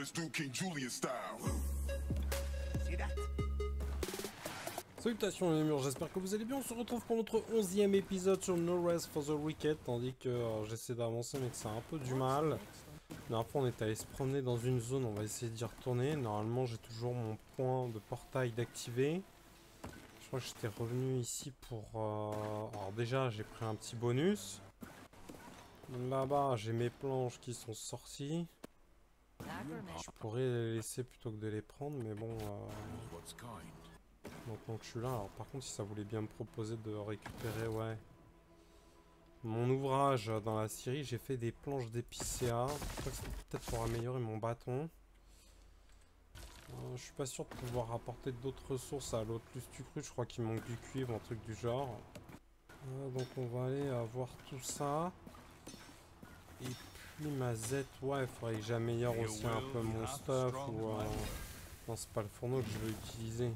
Salutations les murs, j'espère que vous allez bien. On se retrouve pour notre 11e épisode sur No Rest for the Wicked, tandis que j'essaie d'avancer mais que ça a un peu du mal. La dernière fois on est allé se promener dans une zone, on va essayer d'y retourner. Normalement j'ai toujours mon point de portail d'activer. Je crois que j'étais revenu ici pour... Alors déjà j'ai pris un petit bonus. Là-bas j'ai mes planches qui sont sorties. Je pourrais les laisser plutôt que de les prendre, mais bon... Maintenant que je suis là, alors par contre si ça voulait bien me proposer de récupérer, ouais, mon ouvrage dans la Syrie, j'ai fait des planches d'épicéa. Peut-être pour améliorer mon bâton. Je suis pas sûr de pouvoir apporter d'autres ressources à l'autre lustucru, je crois qu'il manque du cuivre, un truc du genre. Donc on va aller voir tout ça. Et puis ma Z, ouais, il faudrait que j'améliore aussi un peu mon stuff ou... Non, c'est pas le fourneau que je veux utiliser.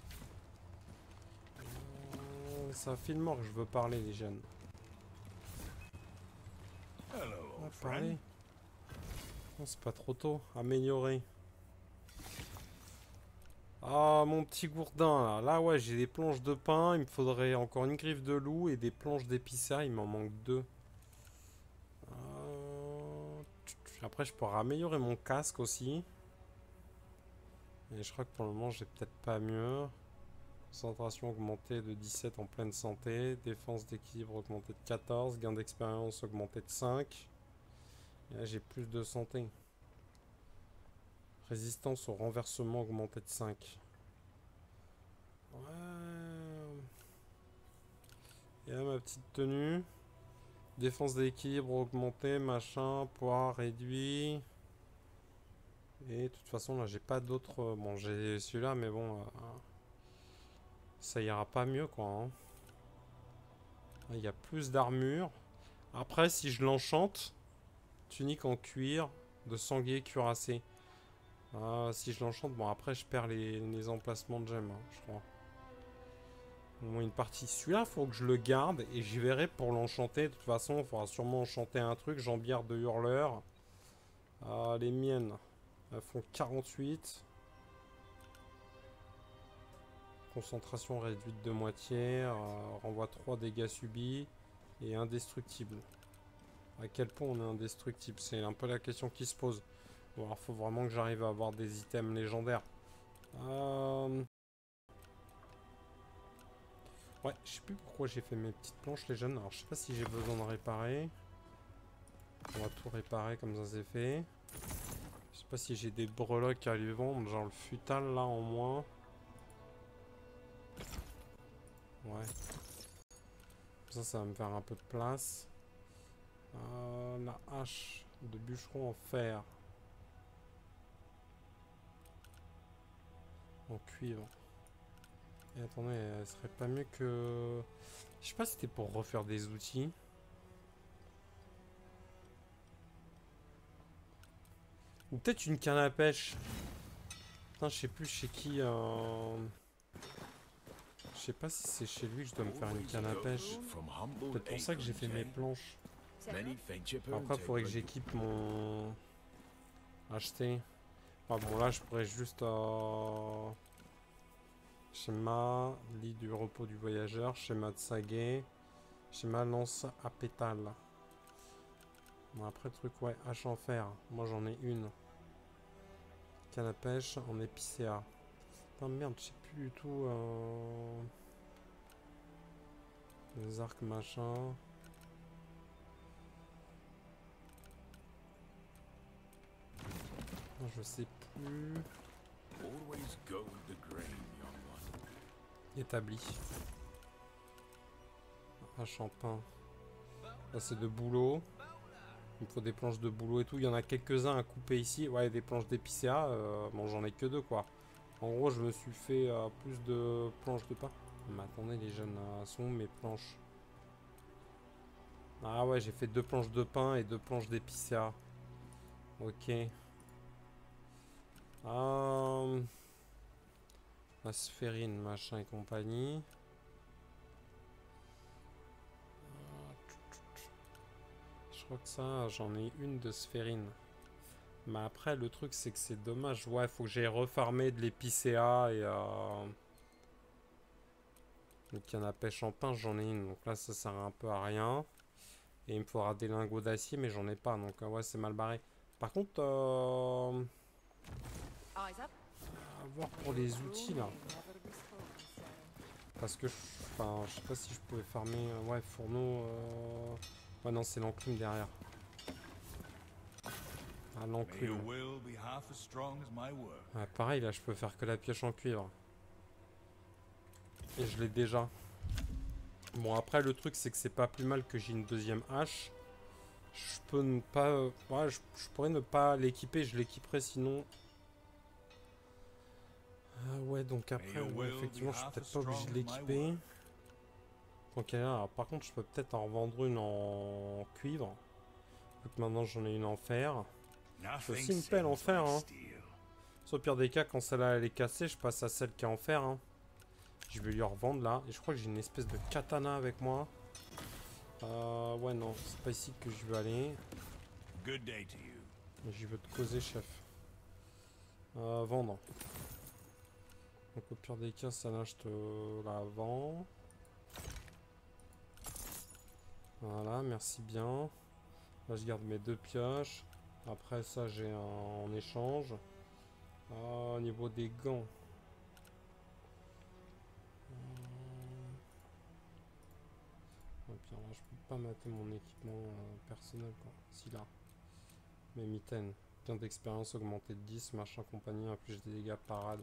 C'est à Fillmore que je veux parler, les jeunes. Parler. Non, c'est pas trop tôt. Améliorer. Ah, mon petit gourdin, là. Là, ouais, j'ai des planches de pain. Il me faudrait encore une griffe de loup et des planches d'épicéa. Il m'en manque 2. Après, je pourrais améliorer mon casque aussi. Et je crois que pour le moment, j'ai peut-être pas mieux. Concentration augmentée de 17 en pleine santé. Défense d'équilibre augmentée de 14. Gain d'expérience augmenté de 5. Et là, j'ai plus de santé. Résistance au renversement augmentée de 5. Ouais. Et là, ma petite tenue. Défense d'équilibre augmentée, machin. Poids réduit. Et de toute façon, là, j'ai pas d'autres... Bon, j'ai celui-là, mais bon... ça ira pas mieux, quoi. Hein. Il y a plus d'armure. Après, si je l'enchante... Tunique en cuir de sanglier cuirassé. Si je l'enchante, bon après je perds les emplacements de gemmes, hein, je crois. Au moins une partie. Celui-là, faut que je le garde et j'y verrai pour l'enchanter. De toute façon, il faudra sûrement enchanter un truc. Jambière de hurleur. Les miennes, elles font 48. Concentration réduite de moitié. Renvoie 3 dégâts subis. Et indestructible. À quel point on est indestructible? C'est un peu la question qui se pose. Bon, alors faut vraiment que j'arrive à avoir des items légendaires. Ouais, je sais plus pourquoi j'ai fait mes petites planches, les jeunes. Alors, je sais pas si j'ai besoin de réparer. On va tout réparer comme ça c'est fait. Je sais pas si j'ai des breloques à lui vendre, genre le futal là en moins. Ouais. Ça va me faire un peu de place. La hache de bûcheron en fer. En cuivre. Et attendez, elle serait pas mieux que... Je sais pas si c'était pour refaire des outils. Ou peut-être une canne à pêche. Putain, je sais plus chez qui... Je sais pas si c'est chez lui que je dois me faire une canne à pêche. Peut-être pour ça que j'ai fait mes planches. Après, il faudrait que j'équipe mon... Acheter. Ah bon, là, je pourrais juste... Schéma, lit du repos du voyageur, schéma de saguet, schéma lance à pétales. Bon, après, le truc, ouais, hache en fer. Moi, j'en ai une. Canne à pêche en épicéa. Putain, merde, je sais plus du tout... Les arcs, machin... Je sais plus... Établi. Hache en pain. Là, c'est de boulot. Il me faut des planches de boulot et tout. Il y en a quelques-uns à couper ici. Ouais, des planches d'épicéa. Bon, j'en ai que 2, quoi. En gros, je me suis fait plus de planches de pain. Mais attendez, les jeunes, sont où mes planches? Ah ouais, j'ai fait 2 planches de pain et 2 planches d'épicéa. Ok. La sphérine, machin et compagnie. Je crois que ça, j'en ai une de sphérine. Mais après, le truc, c'est que c'est dommage. Ouais, faut que j'aille refarmer de l'épicéa et... Donc, il y en a pêche en pince, j'en ai une. Donc là, ça sert un peu à rien. Et il me faudra des lingots d'acier, mais j'en ai pas. Donc, ouais, c'est mal barré. Par contre, à voir pour les outils, là. Parce que, enfin, je sais pas si je pouvais farmer... ouais, fourneau... Ouais, non, c'est l'enclume derrière. Ah, l'enclume. Ouais, pareil, là, je peux faire que la pioche en cuivre. Et je l'ai déjà. Bon, après, le truc, c'est que c'est pas plus mal que j'ai une deuxième hache. Je peux ne pas... ouais, je pourrais ne pas l'équiper, je l'équiperai sinon... ouais, donc après, ouais, effectivement, je suis peut-être pas obligé de l'équiper. Donc, alors, par contre, je peux peut-être en revendre une en cuivre. Donc maintenant, j'en ai une en fer. J'ai aussi une pelle en fer, hein. Sauf au pire des cas, quand celle-là elle est cassée, je passe à celle qui est en fer, hein. Je vais lui revendre là. Et je crois que j'ai une espèce de katana avec moi. Ouais, non, c'est pas ici que je veux aller. Je veux te causer, chef. Vendre. Donc au pire des cas, ça là, je te la vends. Voilà, merci bien. Là, je garde mes 2 pioches. Après ça, j'ai un en échange. Au niveau des gants. Et puis alors là, je peux pas mater mon équipement personnel, quoi. Si là. Mes mitaines. Gain d'expérience augmenté de 10, machin compagnie, en plus j'ai des dégâts parade.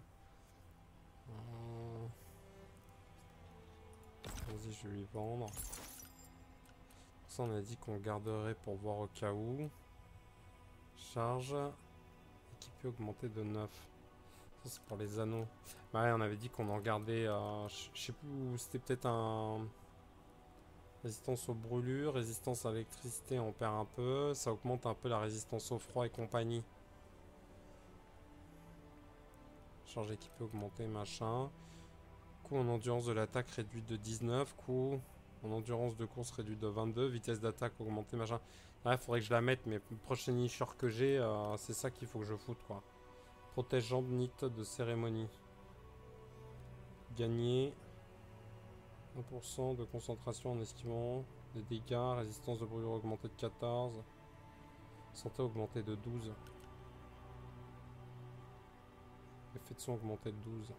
Vas-y, je vais lui vendre. Ça, on a dit qu'on garderait pour voir au cas où. Charge. Équipé augmenté de 9. Ça, c'est pour les anneaux. Bah ouais, on avait dit qu'on en gardait. Je sais plus où. C'était peut-être un. Résistance aux brûlures, résistance à l'électricité, on perd un peu. Ça augmente un peu la résistance au froid et compagnie. Charge équipée augmentée, machin. Coût en endurance de l'attaque réduit de 19. Coût en endurance de course réduit de 22. Vitesse d'attaque augmentée, machin. Là, il faudrait que je la mette, mais le prochain nicheur que j'ai, c'est ça qu'il faut que je foute, quoi. Protège jambes NIT de cérémonie. Gagner 1% de concentration en esquivant. Des dégâts, résistance de brûlure augmentée de 14. Santé augmentée de 12. Effet de son augmenté de 12.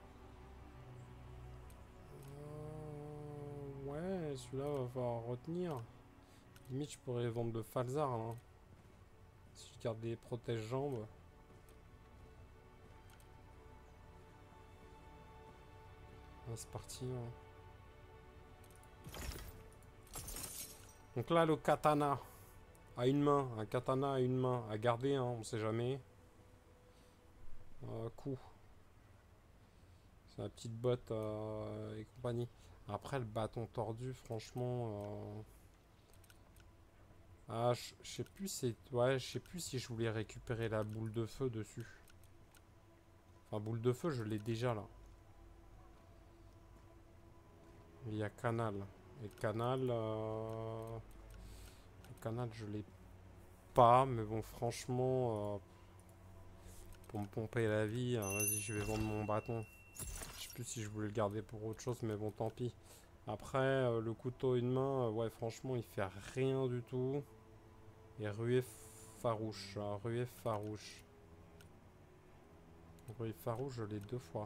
Ouais, celui-là va falloir retenir. Limite, je pourrais vendre le Falzar. Hein. Si je garde des protège-jambes. Ah, c'est parti. Hein. Donc là, le katana. À une main. Un katana à une main. À garder, hein, on sait jamais. Coup. C'est la petite botte et compagnie. Après, le bâton tordu, franchement... Ah, je sais plus, c'est... Ouais, je sais plus si je voulais récupérer la boule de feu dessus. Enfin, boule de feu, je l'ai déjà, là. Il y a canal. Et canal... Le canal, je l'ai pas, mais bon, franchement... pour me pomper la vie, vas-y, je vais vendre mon bâton. Je sais plus si je voulais le garder pour autre chose, mais bon, tant pis. Après, le couteau une main, ouais, franchement, il fait rien du tout. Et ruée farouche. Ruée farouche. Ruée farouche, je l'ai 2 fois.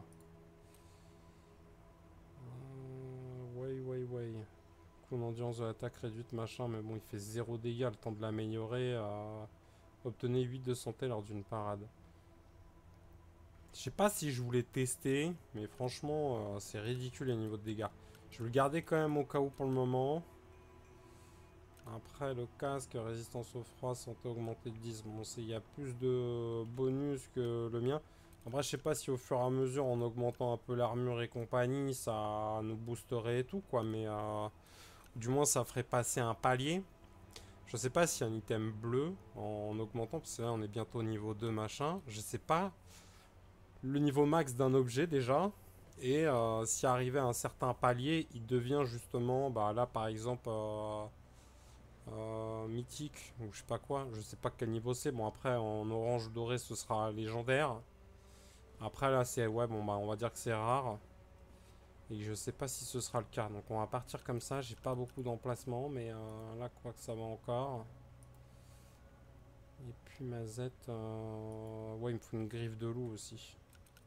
Ouais. Coup d'endurance de l'attaque réduite, machin, mais bon, il fait 0 dégâts. Le temps de l'améliorer. Obtenez 8 de santé lors d'une parade. Je sais pas si je voulais tester, mais franchement, c'est ridicule les niveaux de dégâts. Je vais le garder quand même au cas où pour le moment. Après, le casque, résistance au froid, santé augmentée de 10. Bon, il y a plus de bonus que le mien. Après, je sais pas si au fur et à mesure, en augmentant un peu l'armure et compagnie, ça nous boosterait et tout, quoi. Mais du moins, ça ferait passer un palier. Je sais pas si un item bleu, en augmentant, parce que là, on est bientôt au niveau 2, machin. Je sais pas le niveau max d'un objet, déjà. Et si arrivé à un certain palier, il devient justement, bah là, par exemple... mythique ou je sais pas quoi. Je sais pas quel niveau c'est. Bon après en orange doré ce sera légendaire. Après là c'est ouais bon bah on va dire que c'est rare. Et je sais pas si ce sera le cas. Donc on va partir comme ça. J'ai pas beaucoup d'emplacement mais là quoi que ça va encore. Et puis ma Z, ouais il me faut une griffe de loup aussi.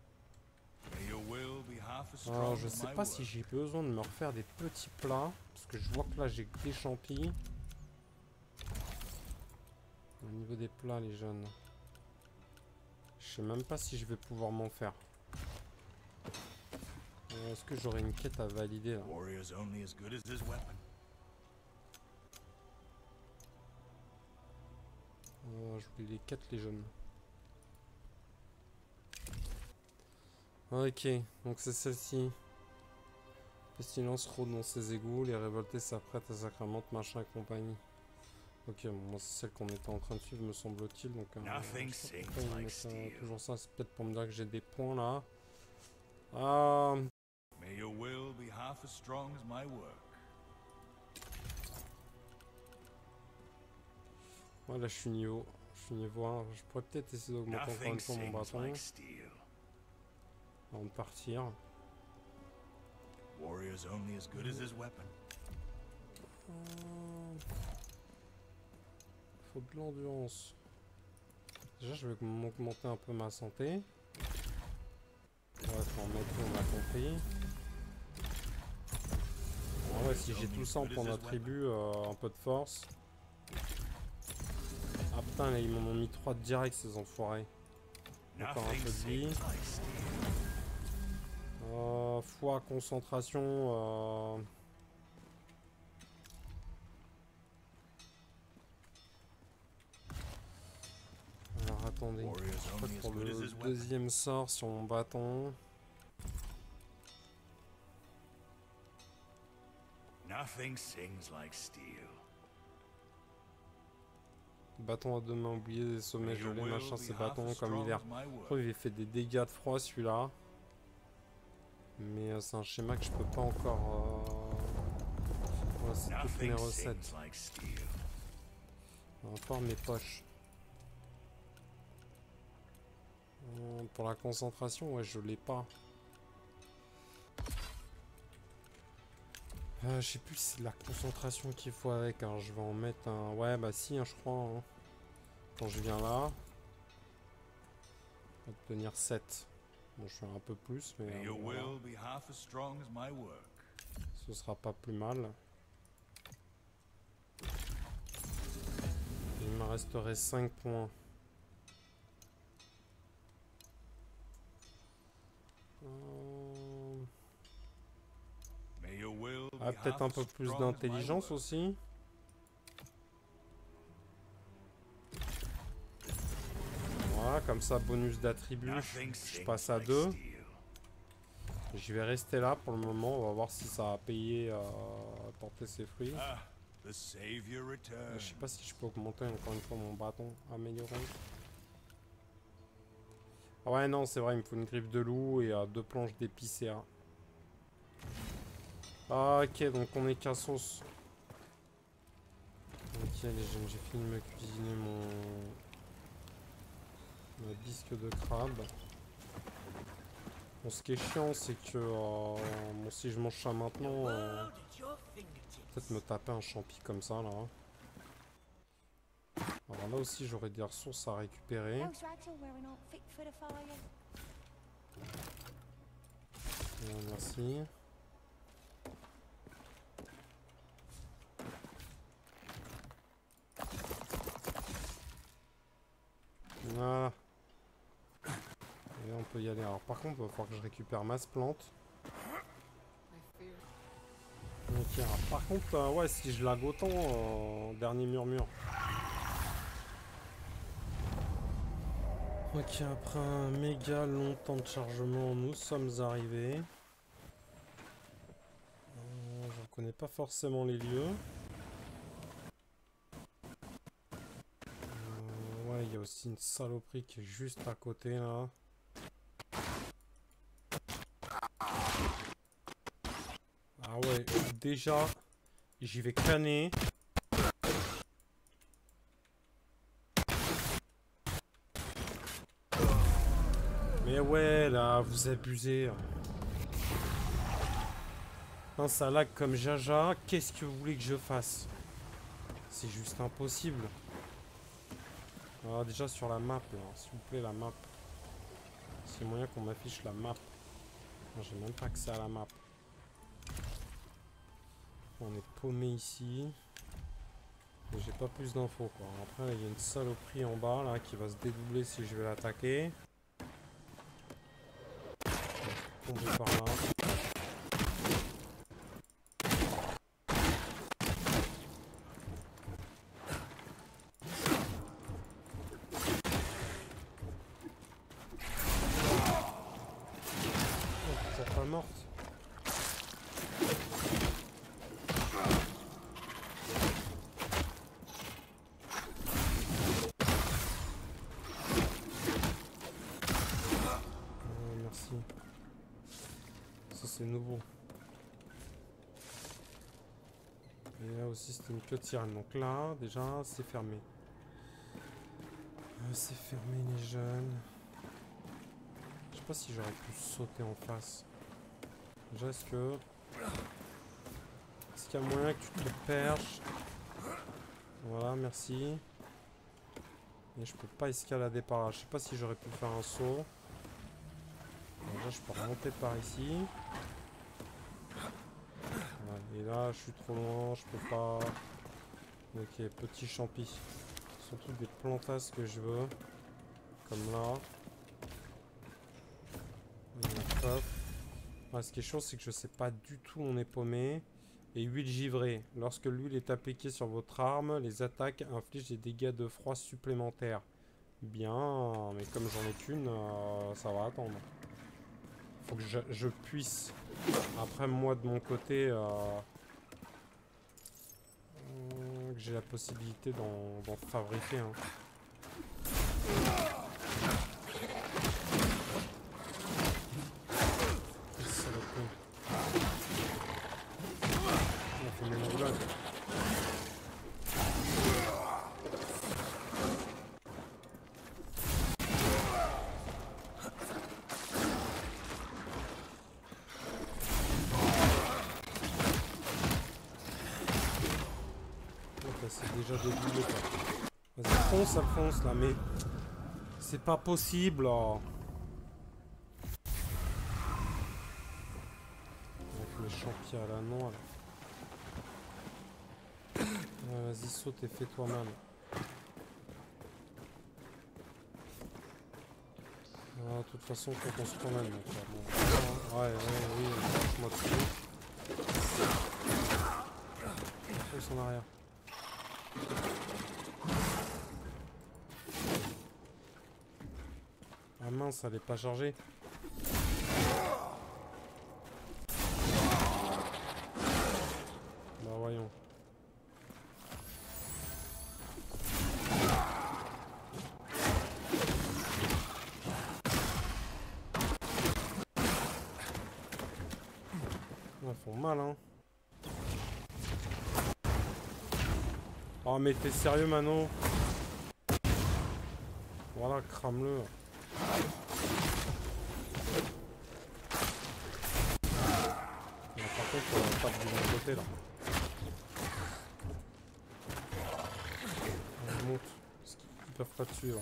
Alors je sais pas si j'ai besoin de me refaire des petits plats. Parce que je vois que là j'ai que des champis. Au niveau des plats les jeunes. Je sais même pas si je vais pouvoir m'en faire. Est-ce que j'aurai une quête à valider là? Je voulais les quêtes les jeunes. Ok, donc c'est celle-ci. Pestilence rôde dans ses égouts, les révoltés s'apprêtent à sacramentent, machin et compagnie. Ok, bon, moi c'est celle qu'on était en train de suivre me semble-t-il, donc je sais pas pourquoi ils mettent toujours ça, c'est peut-être pour me dire que j'ai des points là. May your will be half as strong as my work. Ouais là je suis niveau 1, je pourrais peut-être essayer d'augmenter encore une fois mon bâton. Avant de partir. Warrior's only as good as his weapon. Faut de l'endurance. Déjà je vais m'augmenter un peu ma santé. Ouais, faut en mettre, on a compris. Ah ouais, si j'ai tout ça, on prend notre attribut, un peu de force. Ah putain, là, ils m'en ont mis 3 direct, ces enfoirés. Encore un peu de vie. Foi, concentration. Alors attendez, je crois que pour le deuxième sort sur mon bâton. Nothing sings like steel. Bâton à deux mains oublié, des sommets gelés, machin, c'est bâton comme hiver. Je crois qu'il fait des dégâts de froid celui-là. Mais c'est un schéma que je peux pas encore... Ouais, c'est toutes mes recettes. Encore mes poches. Pour la concentration, ouais, je l'ai pas. Je sais plus si c'est de la concentration qu'il faut avec. Alors je vais en mettre un... Ouais, bah si, hein, je crois. Hein. Quand je viens là... On va obtenir 7. Bon, je fais un peu plus, mais... voilà. Ce sera pas plus mal. Il me resterait 5 points. Ah, peut-être un peu plus d'intelligence aussi. Voilà, comme ça, bonus d'attribut, je passe à 2. Je vais rester là pour le moment, on va voir si ça a payé à porter ses fruits. Je sais pas si je peux augmenter encore une fois mon bâton, améliorer. Ah ouais, non, c'est vrai, il me faut une griffe de loup et 2 planches d'épicéa. Ah, ok, donc on est qu'à sauce. Ok, les jeunes, j'ai fini de me cuisiner ma bisque de crabe. Bon, ce qui est chiant, c'est que bon, si je mange ça maintenant, peut-être me taper un champi comme ça là. Alors là aussi, j'aurais des ressources à récupérer. Merci. Voilà. Et on peut y aller. Alors par contre, il va falloir que je récupère masse plante. Ok, alors, par contre, ouais, si je lag autant, dernier murmure. Ok, après un méga long temps de chargement, nous sommes arrivés. Je reconnais pas forcément les lieux. Ouais, il y a aussi une saloperie qui est juste à côté là. Ah ouais, déjà, j'y vais canner. Ah, vous abusez. Non, ça lag comme jaja. Qu'est-ce que vous voulez que je fasse? C'est juste impossible. Alors déjà sur la map, là, s'il vous plaît, la map. C'est moyen qu'on m'affiche la map. J'ai même pas accès à la map. On est paumé ici. Et j'ai pas plus d'infos quoi. Après il y a une saloperie en bas là qui va se dédoubler si je vais l'attaquer. Tomber par là. Oh, toujours pas morte. Merci. Ça c'est nouveau. Et là aussi c'était une queue de sirène. Donc là déjà c'est fermé. C'est fermé les jeunes. Je sais pas si j'aurais pu sauter en face. Déjà est-ce qu'il y a moyen que tu te perches? Voilà, merci. Et je peux pas escalader par là. Je sais pas si j'aurais pu faire un saut. Déjà je peux remonter par ici. Voilà. Et là je suis trop loin, je peux pas. Ok, petit champi. Surtout des plantasses que je veux. Comme là. Hop. Ah, ce qui est chaud c'est que je sais pas du tout où on est paumé. Et huile givrée. Lorsque l'huile est appliquée sur votre arme, les attaques infligent des dégâts de froid supplémentaires. Bien, mais comme j'en ai qu'une, ça va attendre. Faut que je puisse. Après, moi de mon côté, que j'ai la possibilité d'en fabriquer. Hein. On fait mes blagues. C'est déjà déboulé quoi. Vas-y, fonce, Alphonse là, mais c'est pas possible. Là. Avec les champions à la noix là. Ouais, vas-y, saute et fais-toi mal. Ah, de toute façon, faut qu'on se promène. Donc, bon. Ouais, oui, lâche-moi dessus. Fonce en arrière. Ah mince, elle est pas chargée. Bah voyons. Ils font mal hein. Oh mais t'es sérieux Mano? Voilà, crame-le. Par contre, on va pas du bon côté là. On monte. Parce qu'ils peuvent pas te suivre.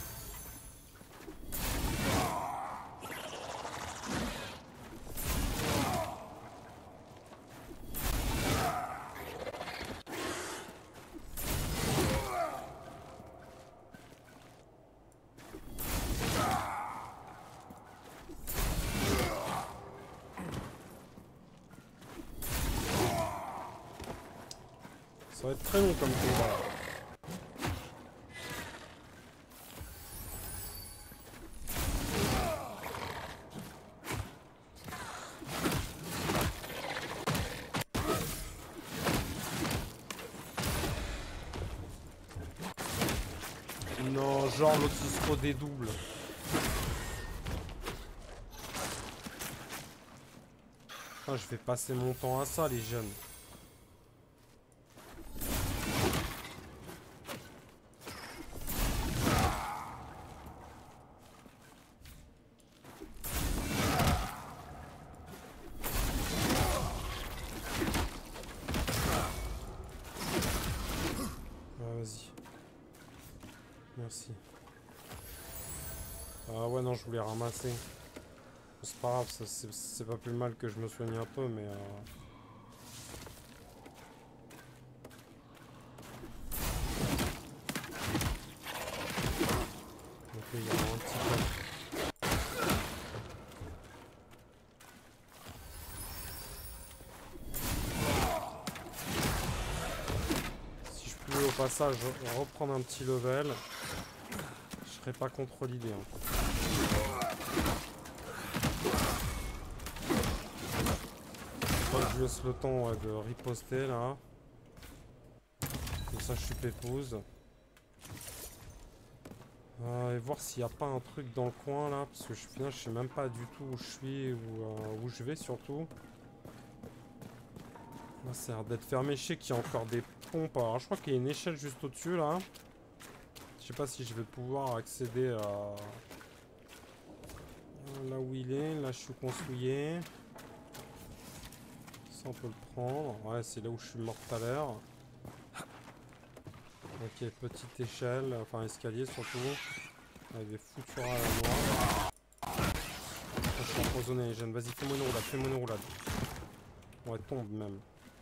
Ça va être très long comme combat. Non, genre l'autre il se redédouble. Ah, je vais passer mon temps à ça les jeunes. ici. Ah ouais, non, je voulais ramasser. C'est pas grave, c'est pas plus mal que je me soigne un peu, mais... Ok, il y a un petit peu. Si je pouvais au passage reprendre un petit level, je serais pas contre l'idée. Hein. Je laisse le temps de riposter là. Comme ça je suis pépouze. Et voir s'il n'y a pas un truc dans le coin là. Parce que je sais même pas du tout où je suis ou où je vais surtout. Là ça a l'air d'être fermé. Je sais qu'il y a encore des pompes. Alors je crois qu'il y a une échelle juste au-dessus là. Je sais pas si je vais pouvoir accéder à... Là où il est. Là je suis consouillé. Ça on peut le prendre. Ouais, c'est là où je suis mort tout à l'heure. Ok, petite échelle, enfin escalier surtout. Avec des foutures à la noire. Je suis empoisonné les jeunes. Vas-y, fais-moi une roulade, Ouais, tombe même.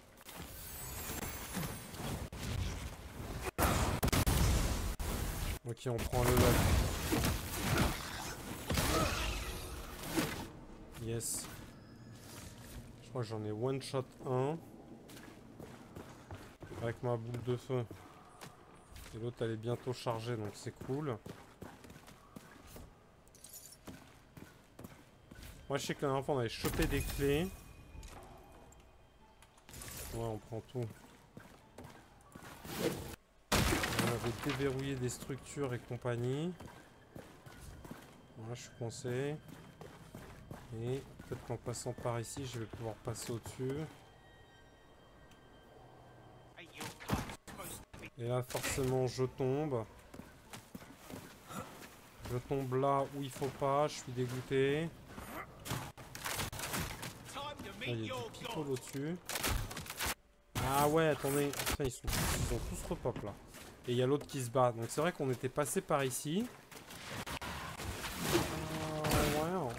Ok, on prend le level. Yes. Je crois que j'en ai one shot 1. Avec ma boule de feu. Et l'autre elle est bientôt chargée donc c'est cool. Moi je sais que la dernière fois on avait chopé des clés. Ouais, on prend tout. On avait déverrouillé des structures et compagnie. Voilà, je suis coincé. Et peut-être qu'en passant par ici je vais pouvoir passer au-dessus. Et là forcément je tombe. Je tombe là où il faut pas, je suis dégoûté. Là, il y a du people au-dessus. Ah ouais, attendez. Putain, ils sont tous repop là. Et il y a l'autre qui se bat. Donc c'est vrai qu'on était passé par ici. Ouais.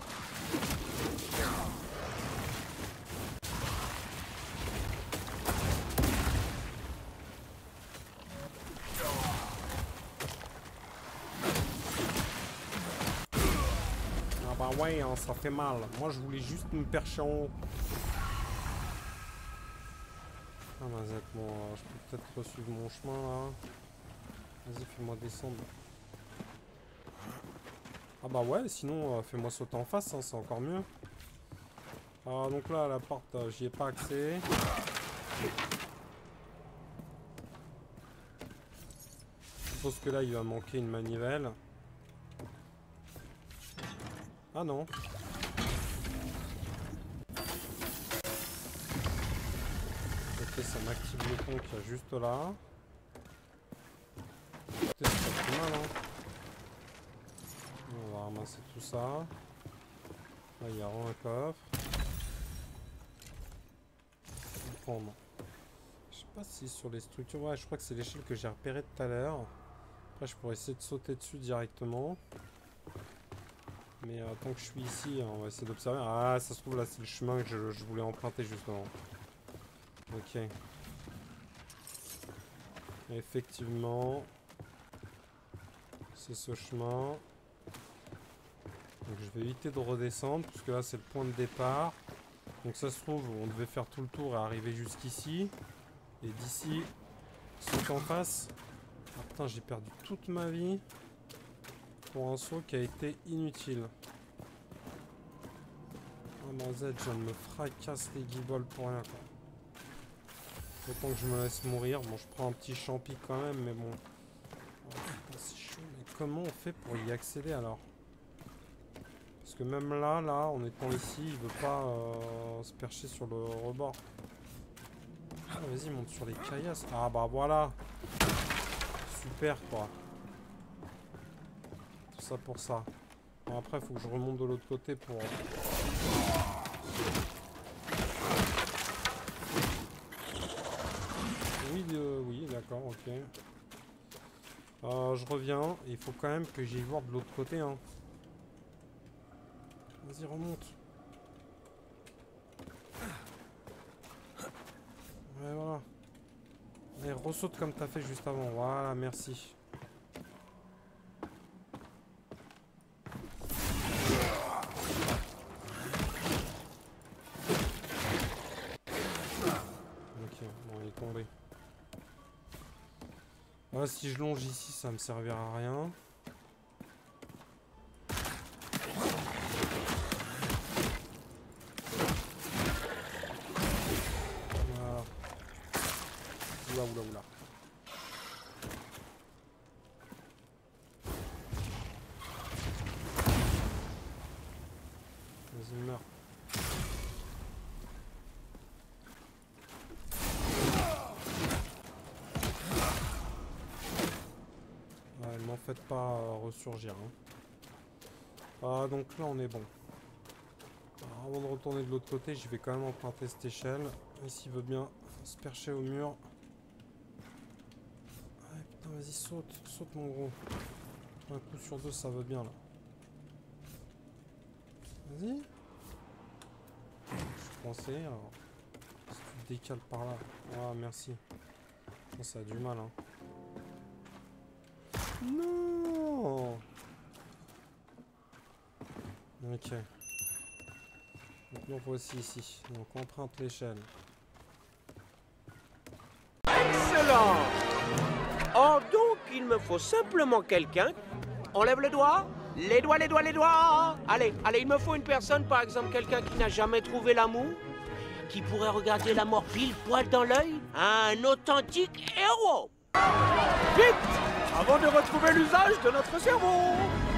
Ah bah ouais, hein, ça fait mal. Moi je voulais juste me percher en haut. Ah mazette, bon, je peux peut-être suivre mon chemin là. Vas-y, fais-moi descendre. Ah bah ouais, sinon fais-moi sauter en face, hein, c'est encore mieux. Ah donc là, la porte, j'y ai pas accès. Je suppose que là, il va manquer une manivelle. Ah non. Ok, ça m'active le pont qu'il y a juste là. Écoutez, c'est pas plus mal, hein. On va ramasser tout ça. Là, il y a un coffre. On va prendre. Je sais pas si sur les structures... Ouais, je crois que c'est l'échelle que j'ai repérée tout à l'heure. Après, je pourrais essayer de sauter dessus directement. Mais tant que je suis ici, on va essayer d'observer. Ah, ça se trouve, là, c'est le chemin que je voulais emprunter, justement. Ok. Effectivement. C'est ce chemin. Donc je vais éviter de redescendre, puisque là, c'est le point de départ. Donc ça se trouve, on devait faire tout le tour et arriver jusqu'ici. Et d'ici, sauter en face. Ah putain, j'ai perdu toute ma vie pour un saut qui a été inutile. Ah non, Z, je me fracasse les guibolles pour rien, quoi. Autant que je me laisse mourir. Bon, je prends un petit champi quand même, mais bon. Oh, putain, c'est chaud. Mais comment on fait pour y accéder alors? Parce que même là, en étant ici, il veut pas se percher sur le rebord. Ah, vas-y, monte sur les caillasses. Ah bah voilà. Super, quoi. Tout ça pour ça. Bon, après, il faut que je remonte de l'autre côté pour... Oui, oui, d'accord, ok. je reviens. Il faut quand même que j'aille voir de l'autre côté. Hein. Vas-y, remonte. Ouais, voilà. Allez, ressaute comme t'as fait juste avant. Voilà, merci. Ok, bon, il est tombé. Voilà, si je longe ici, ça me servira à rien. Voilà. Oula, oula, oula. Vas-y, meurs. Ouais, m'en faites pas ressurgir. Hein. Ah, donc là, on est bon. Alors, avant de retourner de l'autre côté, je vais quand même emprunter cette échelle. Ici, il veut bien se percher au mur. Ouais, putain, vas-y, saute. Saute, mon gros. Un coup sur deux, ça veut bien, là. Vas-y. Je pensais, alors... Si tu te décales par là... Ah, merci. Ça a du mal, hein. Non. Ok. Maintenant, voici ici. Donc, on emprunte l'échelle. Excellent! Or donc, il me faut simplement quelqu'un. On lève le doigt. Les doigts, les doigts, les doigts. Allez, allez, il me faut une personne, par exemple, quelqu'un qui n'a jamais trouvé l'amour, qui pourrait regarder la mort pile poil dans l'œil. Un authentique héros. Vite! Avant de retrouver l'usage de notre cerveau.